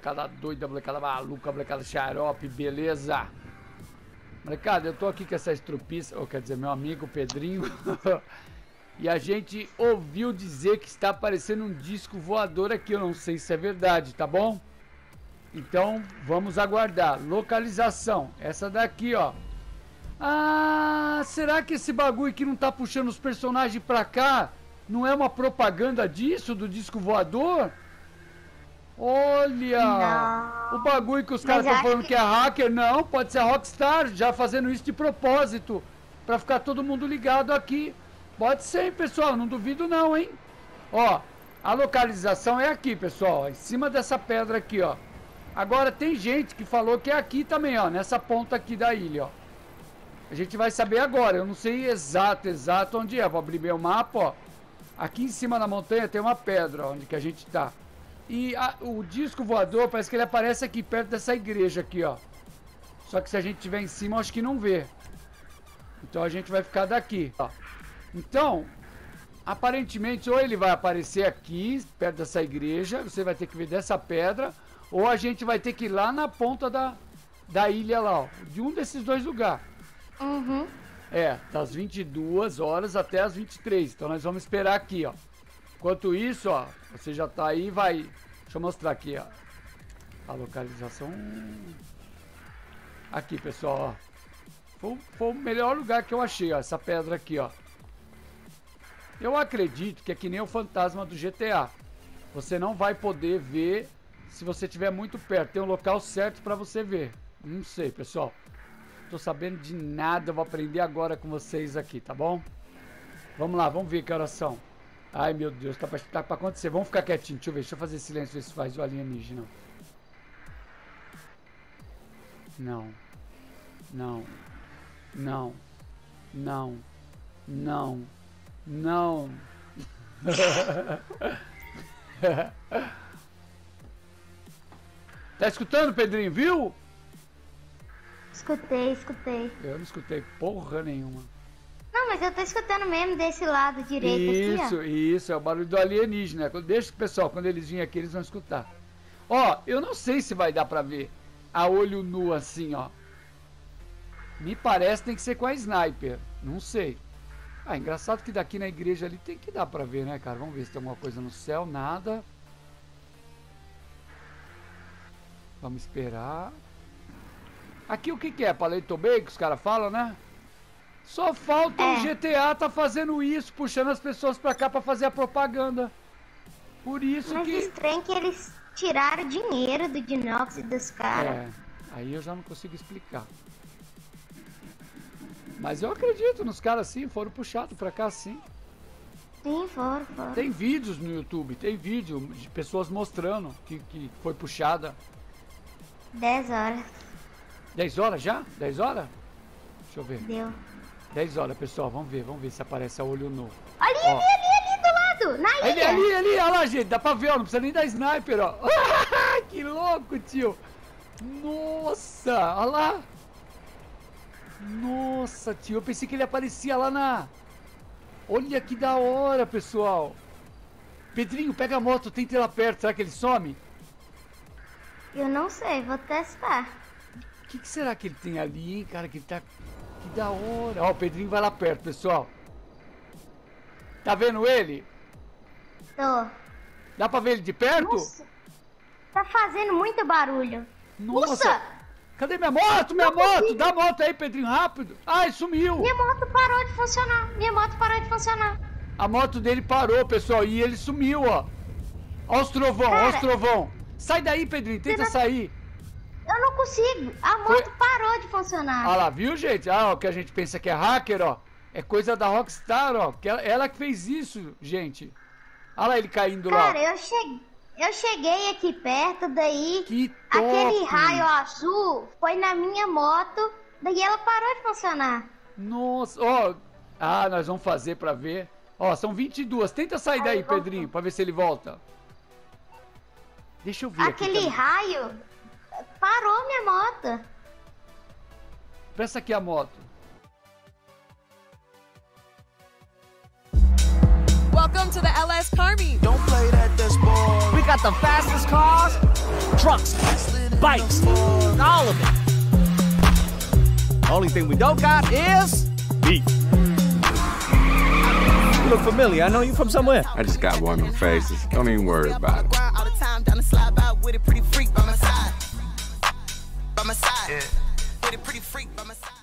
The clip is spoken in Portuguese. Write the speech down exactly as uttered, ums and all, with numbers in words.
molecada doida, molecada maluca, molecada xarope, beleza? Molecada, eu tô aqui com essa estrupiça, ou quer dizer, meu amigo Pedrinho, e a gente ouviu dizer que está aparecendo um disco voador aqui, eu não sei se é verdade, tá bom? Então, vamos aguardar. Localização, essa daqui, ó. Ah, será que esse bagulho aqui não tá puxando os personagens pra cá? Não é uma propaganda disso, do disco voador? Olha! Não. O bagulho que os caras estão falando que... que é hacker, não, pode ser a Rockstar já fazendo isso de propósito, pra ficar todo mundo ligado aqui. Pode ser, hein, pessoal, não duvido não, hein? Ó, a localização é aqui, pessoal, em cima dessa pedra aqui, ó. Agora tem gente que falou que é aqui também, ó, nessa ponta aqui da ilha, ó. A gente vai saber agora, eu não sei exato, exato onde é. Vou abrir meu mapa, ó. Aqui em cima da montanha tem uma pedra, ó, onde que a gente tá. E a, o disco voador, parece que ele aparece aqui, perto dessa igreja aqui, ó. Só que se a gente estiver em cima, eu acho que não vê. Então a gente vai ficar daqui, ó. Então, aparentemente, ou ele vai aparecer aqui, perto dessa igreja, você vai ter que ver dessa pedra, ou a gente vai ter que ir lá na ponta da, da ilha lá, ó. De um desses dois lugares. Uhum. É, das vinte e duas horas até as vinte e três. Então nós vamos esperar aqui, ó. Enquanto isso, ó, você já tá aí, vai... Deixa eu mostrar aqui, ó. A localização... Aqui, pessoal, ó. Foi, foi o melhor lugar que eu achei, ó. Essa pedra aqui, ó. Eu acredito que é que nem o fantasma do G T A. Você não vai poder ver se você estiver muito perto. Tem um local certo pra você ver. Não sei, pessoal. Tô sabendo de nada, eu vou aprender agora com vocês aqui, tá bom? Vamos lá, vamos ver que horas são. Ai, meu Deus, tá pra, tá pra acontecer. Vamos ficar quietinho, deixa eu ver, deixa eu fazer silêncio, ver se faz o alienígena. Não. Não. Não. Não. Não. Não. Tá escutando, Pedrinho, viu? Escutei, escutei. Eu não escutei porra nenhuma. Não, mas eu tô escutando mesmo desse lado direito isso, aqui, ó. Isso, isso, é o barulho do alienígena. Deixa o pessoal, quando eles virem aqui, eles vão escutar. Ó, eu não sei se vai dar pra ver a olho nu assim, ó. Me parece que tem que ser com a sniper. Não sei. Ah, engraçado que daqui na igreja ali tem que dar pra ver, né, cara? Vamos ver se tem alguma coisa no céu. Nada. Vamos esperar. Aqui o que que é? Palito Bay que os caras falam, né? Só falta é. o G T A tá fazendo isso, puxando as pessoas pra cá pra fazer a propaganda. Por isso Mas que... Mas estranho que eles tiraram dinheiro do Dinox e dos caras. É, aí eu já não consigo explicar. Mas eu acredito nos caras sim, foram puxados pra cá sim. Sim, foram, foram. Tem vídeos no YouTube, tem vídeo de pessoas mostrando que, que foi puxada. dez horas. dez horas já? dez horas? Deixa eu ver. Deu. dez horas, pessoal, vamos ver, vamos ver se aparece a olho nu. Ali, ó. ali, ali, ali do lado, na ali, ilha. Ali, ali, olha lá, gente, dá pra ver, ó, não precisa nem dar sniper, ó. Que louco, tio. Nossa, olha lá. Nossa, tio, eu pensei que ele aparecia lá na... Olha que da hora, pessoal. Pedrinho, pega a moto, tenta ir lá perto, será que ele some? Eu não sei, vou testar. O que, que será que ele tem ali, hein, cara, que ele tá... Que da hora. Ó, o Pedrinho vai lá perto, pessoal. Tá vendo ele? Tô. Dá pra ver ele de perto? Nossa. Tá fazendo muito barulho. Nossa. Nossa. Cadê minha moto? Minha não moto! consigo. Dá a moto aí, Pedrinho, rápido. Ai, sumiu. Minha moto parou de funcionar. Minha moto parou de funcionar. A moto dele parou, pessoal, e ele sumiu, ó. Ó os trovão, Cara, ó os trovão. Sai daí, Pedrinho, tenta não... sair. Eu não consigo. A moto Foi... parou de funcionar. Olha lá, viu, gente? Ah, o que a gente pensa que é hacker, ó. É coisa da Rockstar, ó. Que ela, ela que fez isso, gente. Olha lá ele caindo Cara, lá. Cara, eu cheguei... Eu cheguei aqui perto, daí que top. Aquele raio azul foi na minha moto, daí ela parou de funcionar. Nossa, ó. Ah, nós vamos fazer pra ver. Ó, são vinte e duas. Tenta sair daí, Aí, Pedrinho, pra ver se ele volta. Deixa eu ver. Aquele aqui raio parou minha moto. Presta aqui a moto. Welcome to the L S Car Meet. Don't play that, that's boring. We got the fastest cars, trucks, bikes, all of it. Only thing we don't got is beef. You look familiar. I know you from somewhere. I just got one of them faces. Don't even worry about it. All the time down the slide by with a pretty freak by my side. By my side. With a pretty freak by my side.